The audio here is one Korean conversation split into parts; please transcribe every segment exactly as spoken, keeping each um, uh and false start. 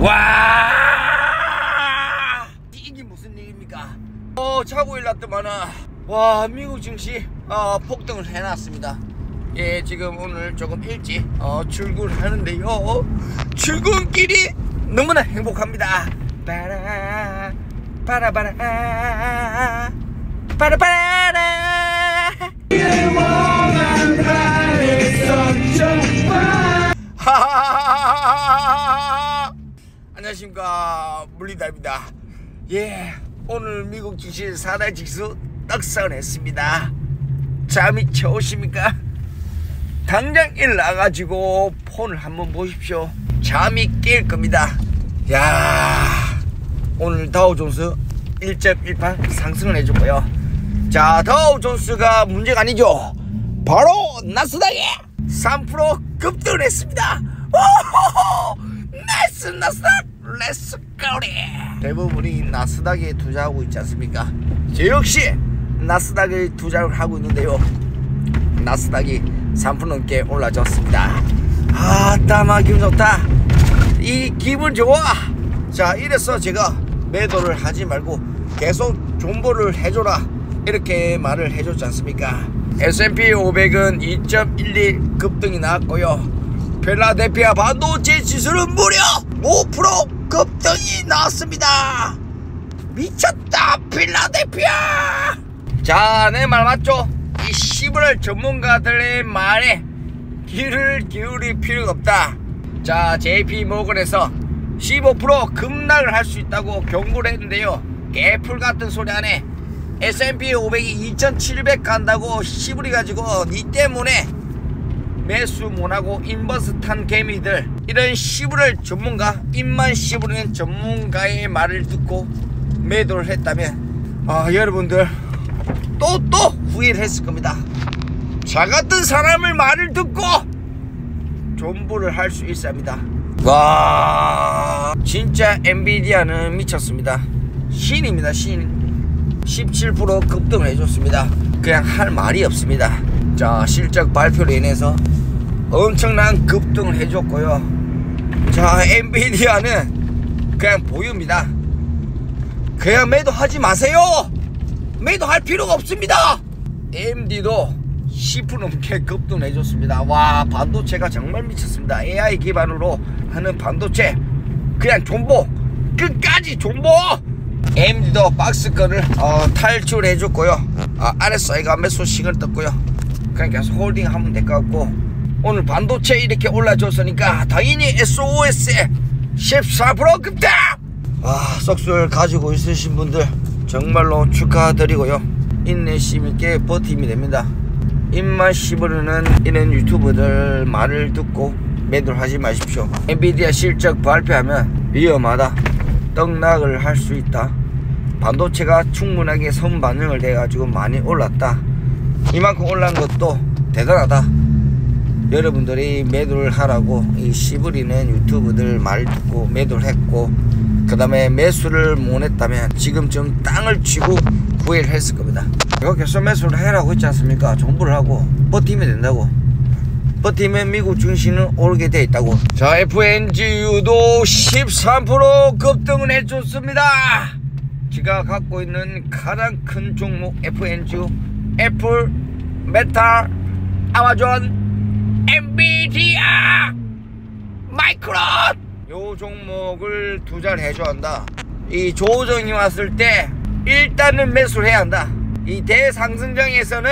와, 이게 무슨 일입니까? 어, 자고 일났더만은 와, 미국 증시 어, 폭등을 해놨습니다. 예, 지금 오늘 조금 일찍 어, 출근하는데요. 출근길이 너무나 행복합니다. 빠라 빠라바라 빠라바라. 하하하하하. 안녕하십니까, 물리다입니다. 예, 오늘 미국 증시 사đại 지수 떡상했습니다. 잠이 채우십니까? 당장 일나가지고 폰을 한번 보십시오. 잠이 깰 겁니다. 야, 오늘 다우존스 일 점 일팔 상승을 해줬고요. 자, 다우존스가 문제가 아니죠. 바로 나스닥이 삼 퍼센트 급등을 했습니다. 오호호, 나이스 나스닥, 렛츠 고리. 대부분이 나스닥에 투자하고 있지 않습니까? 저 역시 나스닥에 투자를 하고 있는데요. 나스닥이 삼 퍼센트 넘게 올라졌습니다. 아따마 기분 좋다. 이 기분 좋아. 자, 이래서 제가 매도를 하지 말고 계속 존버를 해줘라 이렇게 말을 해줬지 않습니까? 에스 앤 피 오백은 이 점 일일 급등이 나왔고요. 필라델피아 반도체 지수는 무려 오 퍼센트 급등이 나왔습니다. 미쳤다 필라델피아. 자, 내 말 맞죠? 이 십월 전문가들의 말에 귀를 기울일 필요가 없다. 자, 제이피 모건에서 십오 퍼센트 급락을 할 수 있다고 경고를 했는데요. 개풀 같은 소리 안에 에스 앤 피 오백이 이천칠백 간다고 시부리 가지고 니 때문에 매수 못하고 인버스 탄 개미들, 이런 시부를 전문가, 입만 시부리는 전문가의 말을 듣고 매도를 했다면 아, 여러분들 또 또 후회를 했을 겁니다. 저 같은 사람을 말을 듣고 존버를 할 수 있어야 합니다. 와, 진짜 엔비디아는 미쳤습니다. 신입니다, 신. 십칠 퍼센트 급등을 해줬습니다. 그냥 할 말이 없습니다. 자, 실적 발표로 인해서 엄청난 급등을 해줬고요. 자, 엔비디아는 그냥 보유입니다. 그냥 매도하지 마세요. 매도할 필요가 없습니다. 에이엠디도 십 퍼센트 넘게 급등을 해줬습니다. 와, 반도체가 정말 미쳤습니다. 에이아이 기반으로 하는 반도체 그냥 존버, 끝까지 존버. 에이엠디도 박스권을 어, 탈출해줬고요. 아, 알에스아이가 매수식을 떴고요. 그냥 계속 홀딩 하면 될 것 같고, 오늘 반도체 이렇게 올라줬으니까 당연히 에스오에스에 십사 퍼센트 급등. 아, 썩술 가지고 있으신 분들 정말로 축하드리고요. 인내심 있게 버티면 됩니다. 입만 씹으려는 이런 유튜버들 말을 듣고 매도를 하지 마십시오. 엔비디아 실적 발표하면 위험하다, 떡락을 할 수 있다, 반도체가 충분하게 선반영을 돼가지고 많이 올랐다, 이만큼 올라간 것도 대단하다. 여러분들이 매도를 하라고 이 시부리는 유튜브들 말 듣고 매도를 했고, 그 다음에 매수를 못했다면 지금쯤 땅을 치고 후회를 했을 겁니다. 이거 계속 매수를 해라고 했지 않습니까? 정보를 하고 버티면 된다고. 버티면 미국 증시는 오르게 돼 있다고. 자, 에프엔지유도 십삼 퍼센트 급등을 해줬습니다. 제가 갖고 있는 가장 큰 종목 에프엔지유, 애플, 메탈, 아마존, 엔비디아, 마이크론, 요 종목을 투자를 해줘야 한다. 이 조정이 왔을 때 일단은 매수를 해야 한다. 이 대상승장에서는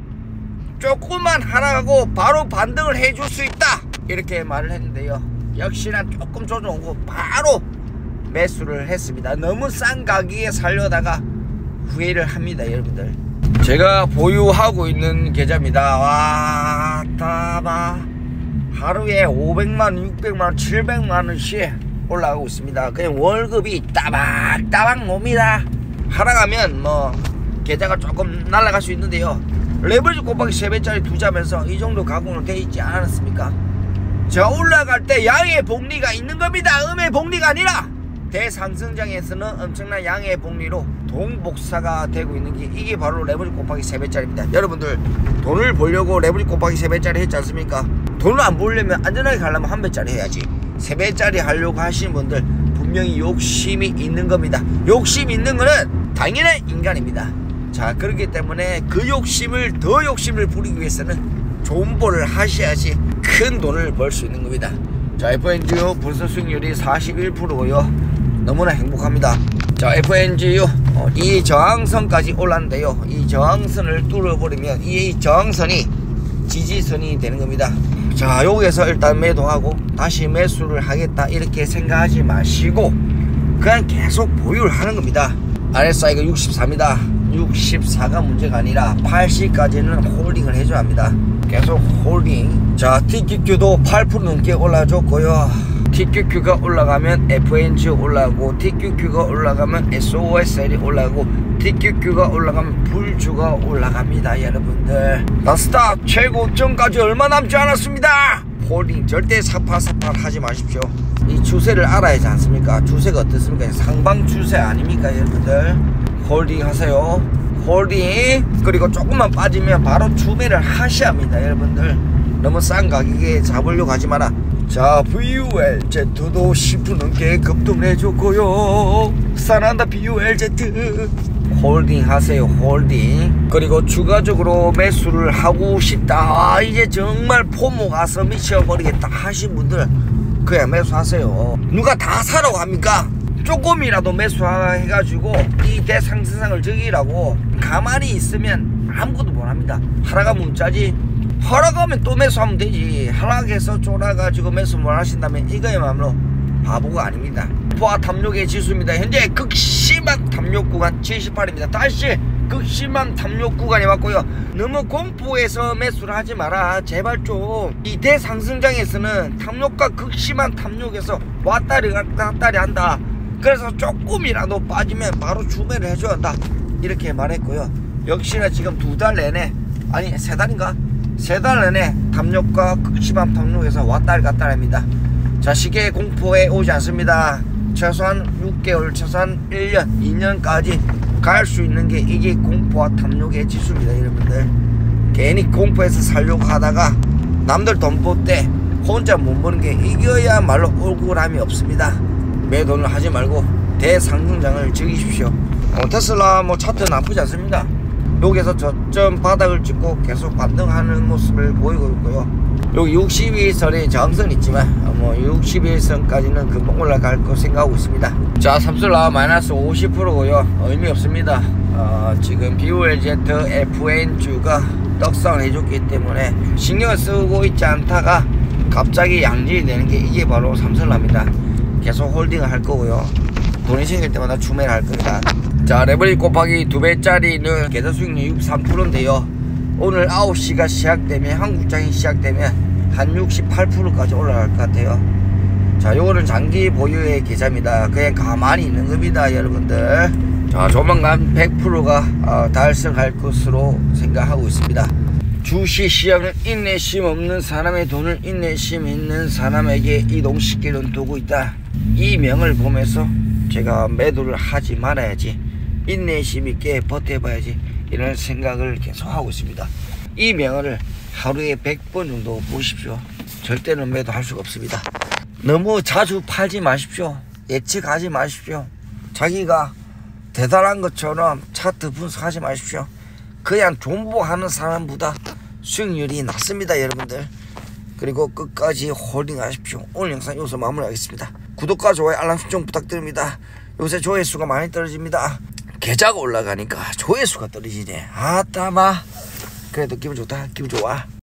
조금만 하락하고 바로 반등을 해줄 수 있다 이렇게 말을 했는데요. 역시나 조금 조정 오고 바로 매수를 했습니다. 너무 싼 가격에 살려다가 후회를 합니다, 여러분들. 제가 보유하고 있는 계좌입니다. 와, 따봐 하루에 오백만 원, 육백만 원, 칠백만 원씩 올라가고 있습니다. 그냥 월급이 따박따박 놉니다. 하락하면 뭐 계좌가 조금 날아갈 수 있는데요. 레버리지 곱하기 세 배짜리 투자하면서 이 정도 가공으로 되어 있지 않았습니까? 자, 올라갈 때 양의 복리가 있는 겁니다. 음의 복리가 아니라 대상승장에서는 엄청난 양의 복리로 동복사가 되고 있는 게, 이게 바로 레버리지 곱하기 세 배짜리입니다. 여러분들 돈을 벌려고 레버리지 곱하기 세 배짜리 했지 않습니까? 돈을 안 벌려면 안전하게 가려면 한 배짜리 해야지. 세 배짜리 하려고 하시는 분들 분명히 욕심이 있는 겁니다. 욕심 있는 거는 당연한 인간입니다. 자, 그렇기 때문에 그 욕심을 더 욕심을 부리기 위해서는 존버를 하셔야지 큰 돈을 벌 수 있는 겁니다. 자, 에프엔지유 벌써 수익률이 사십일 퍼센트고요 너무나 행복합니다. 자, 에프엔지유 어, 이 저항선까지 올랐는데요, 이 저항선을 뚫어버리면 이 저항선이 지지선이 되는 겁니다. 자, 여기에서 일단 매도하고 다시 매수를 하겠다 이렇게 생각하지 마시고 그냥 계속 보유를 하는 겁니다. 알에스아이가 육십사입니다 육십사가 문제가 아니라 팔십까지는 홀딩을 해줘야 합니다. 계속 홀딩. 자, 티큐큐도 팔 퍼센트 넘게 올라줬고요. 티큐큐가 올라가면 에프엔지유 올라가고, 티큐큐가 올라가면 에스오에스엘이 올라가고, 티큐큐가 올라가면 불주가 올라갑니다. 여러분들 나스닥 최고점까지 얼마 남지 않았습니다. 홀딩 절대 사팔사팔 하지 마십시오. 이 추세를 알아야지 않습니까? 추세가 어떻습니까? 상방 추세 아닙니까 여러분들? 홀딩 하세요. 홀딩. 그리고 조금만 빠지면 바로 추매를 하셔야 합니다. 여러분들 너무 싼 가격에 잡으려고 하지 마라. 자, 브이유엘제이도 십 퍼센트 넘게 급등을 해줬고요. 사랑한다 브이유엘제이. 홀딩 하세요. 홀딩. 그리고 추가적으로 매수를 하고 싶다, 아, 이제 정말 포모 가서 미쳐버리겠다 하신 분들 그냥 매수하세요. 누가 다 사라고 합니까? 조금이라도 매수해가지고 이 대상승상을 즐기라고 가만히 있으면 아무것도 못합니다. 하락하면 문자지, 하락하면 또 매수하면 되지. 하락해서 쫄아가지고 매수 못 하신다면 이거야말로 바보가 아닙니다. 포화 탐욕의 지수입니다. 현재 극심한 탐욕 구간 칠십팔입니다 다시 극심한 탐욕 구간이 왔고요. 너무 공포해서 매수를 하지 마라 제발 좀. 이 대상승장에서는 탐욕과 극심한 탐욕에서 왔다리 갔다리 한다. 그래서 조금이라도 빠지면 바로 주매를 해줘야 한다 이렇게 말했고요. 역시나 지금 두 달 내내, 아니 세 달인가? 세 달 내내 탐욕과 극심한 탐욕에서 왔다리 갔다리 합니다. 자, 시계 공포에 오지 않습니다. 최소한 육 개월, 최소한 일 년, 이 년까지 갈 수 있는 게 이게 공포와 탐욕의 지수입니다. 여러분들 괜히 공포에서 살려고 하다가 남들 돈 벌 때 혼자 못 버는 게 이거야말로 억울함이 없습니다. 매도는 하지 말고 대상승장을 즐기십시오. 어, 테슬라 뭐 차트 나쁘지 않습니다. 여기에서 저점 바닥을 찍고 계속 반등하는 모습을 보이고 있고요. 여기 육십일 선에 저항선 있지만 뭐 육십일 선까지는 금방 올라갈 거 생각하고 있습니다. 자, 삼솔라 마이너스 오십 퍼센트고요 의미 없습니다. 어, 지금 브이유엘제이 에프엔지유가 떡상을 해줬기 때문에 신경을 쓰고 있지 않다가 갑자기 양질이 되는 게 이게 바로 삼솔라입니다. 계속 홀딩을 할 거고요. 돈이 생길 때마다 추매를 할 겁니다. 자, 레버리지 곱하기 두 배짜리는 계좌 수익률 육십삼 퍼센트인데요 오늘 아홉 시가 시작되면, 한국장이 시작되면 한 육십팔 퍼센트까지 올라갈 것 같아요. 자, 요거는 장기 보유의 계좌입니다. 그냥 가만히 있는 겁니다 여러분들. 자, 조만간 백 퍼센트가 어, 달성할 것으로 생각하고 있습니다. 주식시장은 인내심 없는 사람의 돈을 인내심 있는 사람에게 이동시키는 도구 있다. 이 명을 보면서 제가 매도를 하지 말아야지, 인내심 있게 버텨봐야지 이런 생각을 계속 하고 있습니다. 이 명언을 하루에 백 번 정도 보십시오. 절대는 매도할 수가 없습니다. 너무 자주 팔지 마십시오. 예측하지 마십시오. 자기가 대단한 것처럼 차트 분석하지 마십시오. 그냥 존버하는 사람보다 수익률이 낮습니다 여러분들. 그리고 끝까지 홀딩 하십시오. 오늘 영상 여기서 마무리하겠습니다. 구독과 좋아요 알람 설정 부탁드립니다. 요새 조회수가 많이 떨어집니다. 계좌가 올라가니까 조회수가 떨어지네. 아따마 그래도 기분 좋다. 기분 좋아.